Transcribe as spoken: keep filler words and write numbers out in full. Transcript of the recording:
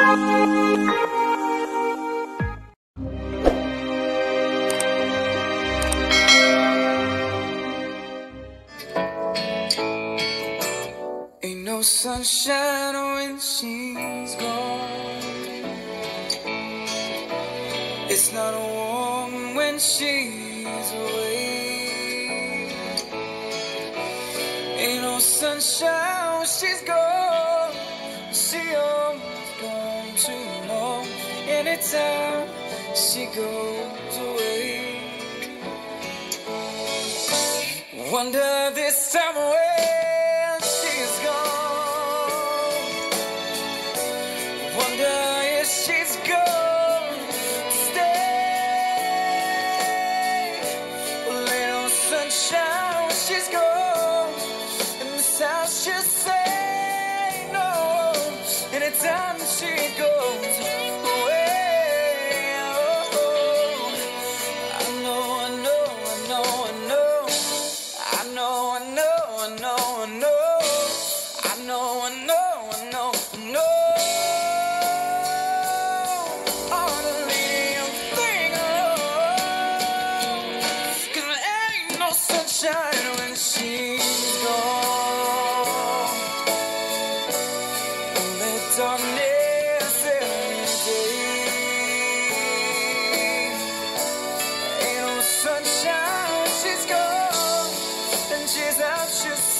Ain't no sunshine when she's gone. It's not warm when she's away. Ain't no sunshine when she's gone. She almost gone too long. Anytime she goes away, wonder this time when she's gone. Wonder if she's gone to stay. Well, ain't no sunshine when she's gone, and this house just say no. Anytime she goes away, oh, I know, I know, I know, I know. I know, I know, I know, I know. I know, I know, I know, I know. All the little thing alone. 'Cause there ain't no sunshine when she's gone. Only darkness every day. Ain't no sunshine when she's gone. And she's out just